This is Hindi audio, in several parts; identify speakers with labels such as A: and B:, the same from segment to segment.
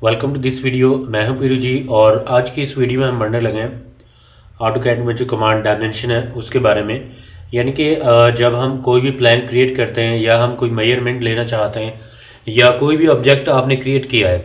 A: Welcome to this video. मैं हूं पीरू जी और आज की इस वीडियो में हम पढ़ने लगे हैं ऑटोकैड में जो कमांड डायमेंशन है उसके बारे में। यानी कि जब हम कोई भी प्लान क्रिएट करते हैं या हम कोई मेजरमेंट लेना चाहते हैं या कोई भी ऑब्जेक्ट आपने क्रिएट किया है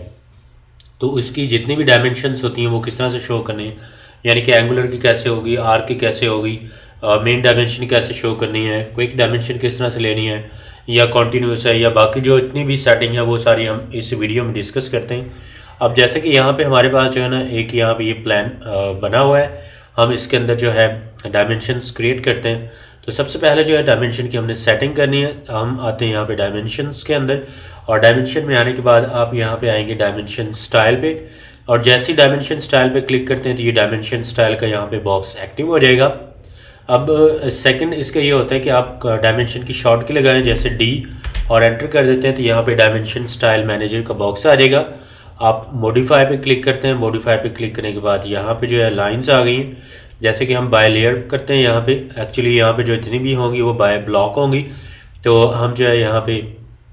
A: तो उसकी जितनी भी डायमेंशंस होती हैं वो किस तरह से शो करनी है। यानी कि एंगुलर की कैसे होगी, आर्क की कैसे होगी, मेन डायमेंशन कैसे शो करनी है, क्विक डायमेंशन किस तरह से लेनी है या कॉन्टीन्यूस है या बाकी जो इतनी भी सेटिंग है वो सारी हम इस वीडियो में डिस्कस करते हैं। अब जैसे कि यहाँ पे हमारे पास जो है ना एक यहाँ पे ये प्लान बना हुआ है, हम इसके अंदर जो है डायमेंशंस क्रिएट करते हैं। तो सबसे पहले जो है डायमेंशन की हमने सेटिंग करनी है। हम आते हैं यहाँ पे डायमेंशंस के अंदर और डायमेंशन में आने के बाद आप यहाँ पे आएंगे डायमेंशन स्टाइल पे और जैसे ही डायमेंशन स्टाइल पे क्लिक करते हैं तो ये डायमेंशन स्टाइल का यहाँ पे बॉक्स एक्टिव हो जाएगा। अब सेकंड इसका ये होता है कि आप डायमेंशन की शॉर्ट की लगाएं, जैसे डी और एंटर कर देते हैं तो यहाँ पे डायमेंशन स्टाइल मैनेजर का बॉक्स आ जाएगा। आप मॉडिफाई पे क्लिक करते हैं, मॉडिफाई पे क्लिक करने के बाद यहाँ पे जो है लाइंस आ गई हैं। जैसे कि हम बाय लेयर करते हैं यहाँ पे, एक्चुअली यहाँ पे जो इतनी भी होंगी वो बाय ब्लॉक होंगी, तो हम जो है यहाँ पे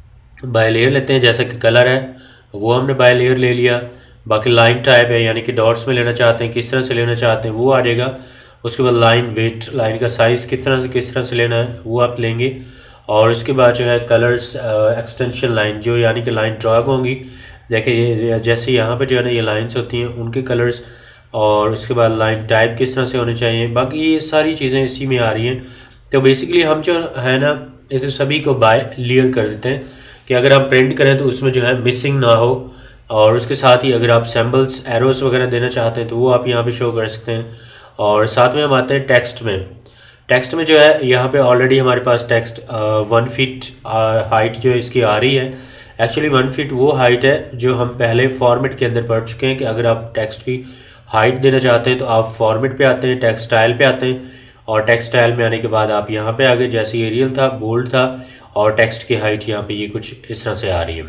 A: बाय लेयर लेते हैं। जैसा कि कलर है वो हमने बाय लेयर ले लिया। बाकी लाइन टाइप है यानी कि डॉट्स में लेना चाहते हैं, किस तरह से लेना चाहते हैं वो आ जाएगा। उसके बाद लाइन वेट, लाइन का साइज़ किस तरह से लेना है वो आप लेंगे। और उसके बाद जो है कलर्स एक्सटेंशन लाइन जो यानी कि लाइन ड्रॉप होंगी, देखिए जैसे यहाँ पे जो है ना ये लाइंस होती हैं उनके कलर्स, और उसके बाद लाइन टाइप किस तरह से होने चाहिए, बाकी ये सारी चीज़ें इसी में आ रही हैं। तो बेसिकली हम जो है ना इसे सभी को बाय लेयर कर देते हैं कि अगर हम प्रिंट करें तो उसमें जो है मिसिंग ना हो। और उसके साथ ही अगर आप सिंबल्स एरोस वगैरह देना चाहते हैं तो वो आप यहाँ पे शो कर सकते हैं। और साथ में हम आते हैं टेक्स्ट में। टेक्स्ट में जो है यहाँ पे ऑलरेडी हमारे पास टेक्स्ट 1 फीट हाइट जो इसकी आ रही है। एक्चुअली 1 फीट वो हाइट है जो हम पहले फॉर्मेट के अंदर पढ़ चुके हैं कि अगर आप टेक्स्ट की हाइट देना चाहते हैं तो आप फॉर्मेट पे आते हैं, टेक्स्ट स्टाइल पे आते हैं और टेक्स्ट स्टाइल में आने के बाद आप यहाँ पे आगे जैसे एरियल था, बोल्ड था और टेक्स्ट की हाइट यहाँ पे ये कुछ इस तरह से आ रही है।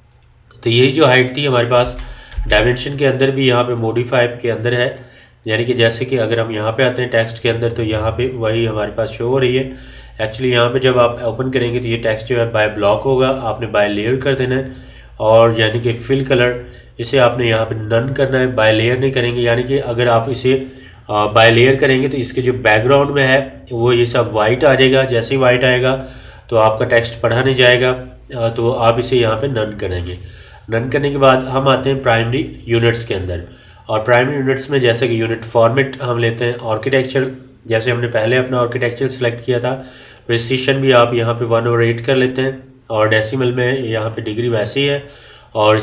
A: तो यही जो हाइट थी हमारे पास डायमेंशन के अंदर भी यहाँ पे मॉडिफाई के अंदर है। यानी कि जैसे कि अगर हम यहाँ पे आते हैं टेक्स्ट के अंदर तो यहाँ पे वही हमारे पास शो हो रही है। एक्चुअली यहाँ पे जब आप ओपन करेंगे तो ये टेक्स्ट जो है बाय ब्लॉक होगा, आपने बाय लेयर कर देना है। और यानी कि फिल कलर इसे आपने यहाँ पे नन करना है, बाय लेयर नहीं करेंगे। यानी कि अगर आप इसे बाय लेयर करेंगे तो इसके जो बैकग्राउंड में है वो ये सब वाइट आ जाएगा। जैसे ही वाइट आएगा तो आपका टेक्स्ट पढ़ा नहीं जाएगा, तो आप इसे यहाँ पे नन करेंगे। नन करने के बाद हम आते हैं प्राइमरी यूनिट्स के अंदर और प्राइमरी यूनिट्स में जैसे कि यूनिट फॉर्मेट हम लेते हैं। आर्किटेक्चर जैसे हमने पहले अपना आर्किटेक्चर सेलेक्ट किया था, प्रिसीशन भी आप यहाँ पे 1/8 कर लेते हैं और डेसिमल में यहाँ पे डिग्री वैसे ही है और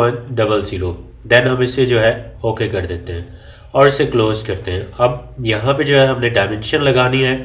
A: 0.00। देन हम इसे जो है ओके कर देते हैं और इसे क्लोज करते हैं। अब यहाँ पे जो है हमने डायमेंशन लगानी है,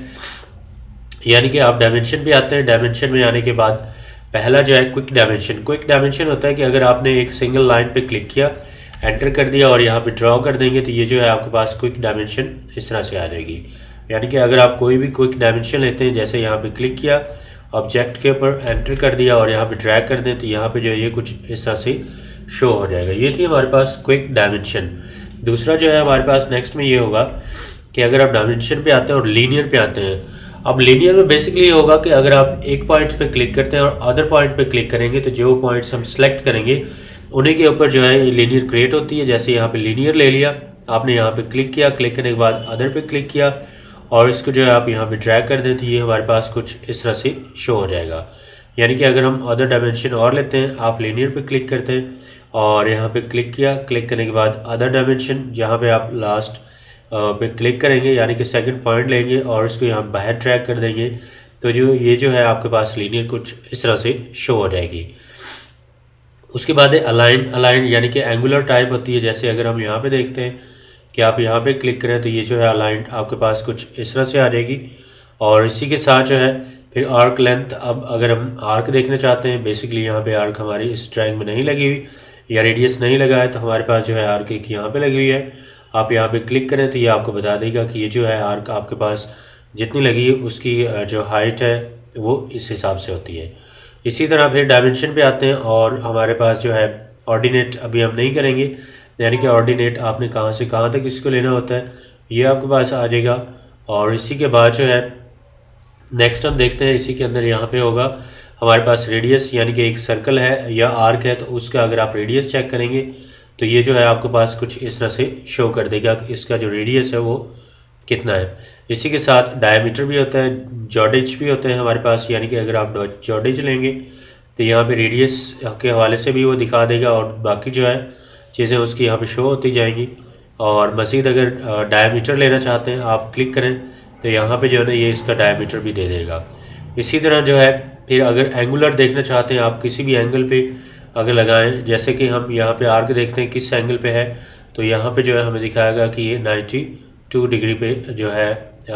A: यानी कि आप डायमेंशन पे आते हैं। डायमेंशन में आने के बाद पहला जो है क्विक डायमेंशन। क्विक डायमेंशन होता है कि अगर आपने एक सिंगल लाइन पे क्लिक किया, एंटर कर दिया और यहाँ पे ड्रॉ कर देंगे तो ये जो है आपके पास क्विक डायमेंशन इस तरह से आ जाएगी। यानी कि अगर आप कोई भी क्विक डायमेंशन लेते हैं, जैसे यहाँ पे क्लिक किया, ऑब्जेक्ट के ऊपर एंटर कर दिया और यहाँ पे ड्रैग कर दें तो यहाँ पे जो है ये कुछ इस तरह से शो हो जाएगा। ये थी हमारे पास क्विक डायमेंशन। दूसरा जो है हमारे पास नेक्स्ट में ये होगा कि अगर आप डायमेंशन पे आते हैं और लीनियर पे आते हैं। अब लीनियर में बेसिकली ये होगा कि अगर आप एक पॉइंट पे क्लिक करते हैं और अदर पॉइंट पे क्लिक करेंगे तो जो पॉइंट्स हम सेलेक्ट करेंगे उन्हीं के ऊपर जो है लीनियर क्रिएट होती है। जैसे यहाँ पे लीनियर ले लिया आपने, यहाँ पे क्लिक किया, क्लिक करने के बाद अदर पे क्लिक किया और इसको जो है आप यहाँ पे ड्रैग कर दें तो ये हमारे पास कुछ इस तरह से शो हो जाएगा। यानी कि अगर हम अदर डायमेंशन और लेते हैं, आप लीनियर पे क्लिक करते हैं और यहाँ पे क्लिक किया, क्लिक करने के बाद अदर डायमेंशन जहाँ पे आप लास्ट पे क्लिक करेंगे यानी कि सेकंड पॉइंट लेंगे और इसको यहाँ बाहर ट्रैक कर देंगे तो जो ये जो है आपके पास लीनियर कुछ इस तरह से शो हो जाएगी। उसके बाद है अलाइन। अलाइन यानी कि एंगुलर टाइप होती है। जैसे अगर हम यहाँ पे देखते हैं कि आप यहाँ पे क्लिक करें तो ये जो है अलाइन आपके पास कुछ इस तरह से आ जाएगी। और इसी के साथ जो है फिर आर्क लेंथ। अब अगर हम आर्क देखना चाहते हैं, बेसिकली यहाँ पे आर्क हमारी इस ड्राइंग में नहीं लगी हुई या रेडियस नहीं लगा है तो हमारे पास जो है आर्क एक यहाँ पे लगी हुई है। आप यहाँ पे क्लिक करें तो ये आपको बता देगा कि ये जो है आर्क आपके पास जितनी लगी है उसकी जो हाइट है वो इस हिसाब से होती है। इसी तरह फिर डायमेंशन पे आते हैं और हमारे पास जो है ऑर्डिनेट अभी हम नहीं करेंगे, यानी कि ऑर्डिनेट आपने कहाँ से कहाँ तक इसको लेना होता है ये आपके पास आ जाएगा। और इसी के बाद जो है नेक्स्ट हम देखते हैं, इसी के अंदर यहाँ पे होगा हमारे पास रेडियस, यानी कि एक सर्कल है या आर्क है तो उसका अगर आप रेडियस चेक करेंगे तो ये जो है आपके पास कुछ इस तरह से शो कर देगा कि इसका जो रेडियस है वो कितना है। इसी के साथ डायमीटर भी होता है, जॉर्डेज भी होते हैं हमारे पास, यानी कि अगर आप जॉर्डेज लेंगे तो यहाँ पे रेडियस के हवाले से भी वो दिखा देगा और बाकी जो है चीज़ें उसकी यहाँ पे शो होती जाएंगी। और मज़ीद अगर डायमीटर लेना चाहते हैं आप क्लिक करें तो यहाँ पे जो है ना ये इसका डायमीटर भी दे देगा। इसी तरह जो है फिर अगर एंगुलर देखना चाहते हैं आप किसी भी एंगल पे अगर लगाएं, जैसे कि हम यहाँ पे आर्क देखते हैं किस एंगल पे है, तो यहाँ पे जो है हमें दिखाएगा कि ये 92 डिग्री पे जो है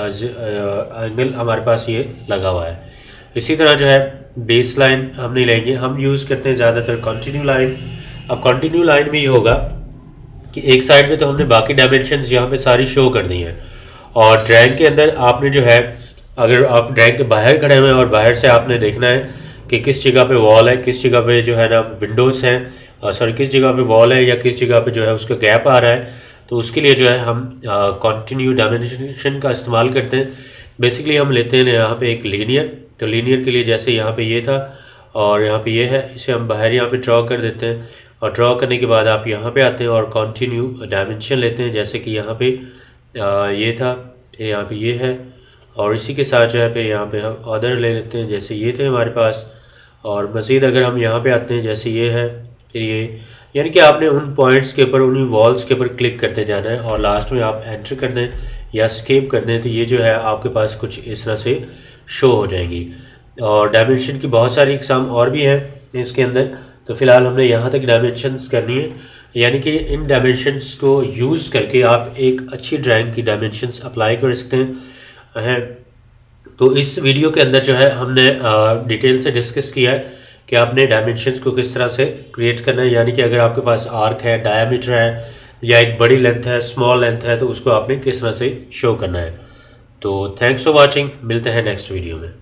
A: एंगल हमारे पास ये लगा हुआ है। इसी तरह जो है बेस लाइन हम नहीं लेंगे, हम यूज़ करते हैं ज़्यादातर कंटिन्यू लाइन। अब कंटिन्यू लाइन में ये होगा कि एक साइड में तो हमने बाकी डायमेंशंस यहाँ पे सारी शो कर दी हैं, और ड्राइंग के अंदर आपने जो है अगर आप ड्राइंग के बाहर खड़े हुए हैं और बाहर से आपने देखना है कि किस जगह पे वॉल है, किस जगह पे जो है ना विंडोज़ हैं, सॉरी किस जगह पे वॉल है या किस जगह पे जो है उसका गैप आ रहा है, तो उसके लिए जो है हम कंटिन्यू डायमेंशन का इस्तेमाल करते हैं। बेसिकली हम लेते हैं यहाँ पे एक लीनियर, तो लीनियर के लिए जैसे यहाँ पे ये था और यहाँ पे ये है, इसे हम बाहर यहाँ पे ड्रॉ कर देते हैं, और ड्रॉ करने के बाद आप यहाँ पे आते हैं और कंटिन्यू डायमेंशन लेते हैं, जैसे कि यहाँ पे ये था, फिर यहाँ पे ये है, और इसी के साथ जो है फिर यहाँ पे हम अदर ले लेते हैं, जैसे ये थे हमारे पास। और मज़ीद अगर हम यहाँ पे आते हैं जैसे ये है, फिर ये, यानी कि आपने उन पॉइंट्स के ऊपर उन वॉल्स के ऊपर क्लिक करते जाना है और लास्ट में आप एंटर कर दें या स्केप कर दें, तो ये जो है आपके पास कुछ इस तरह से शो हो जाएंगी। और डायमेंशन की बहुत सारी इकसाम और भी हैं इसके अंदर, तो फ़िलहाल हमने यहाँ तक डायमेंशंस करनी है, यानी कि इन डायमेंशंस को यूज़ करके आप एक अच्छी ड्राइंग की डायमेंशंस अप्लाई कर सकते हैं। तो इस वीडियो के अंदर जो है हमने डिटेल से डिस्कस किया है कि आपने डायमेंशंस को किस तरह से क्रिएट करना है, यानी कि अगर आपके पास आर्क है, डायमीटर है या एक बड़ी लेंथ है, स्मॉल लेंथ है, तो उसको आपने किस तरह से शो करना है। तो थैंक्स फॉर वाचिंग, मिलते हैं नेक्स्ट वीडियो में।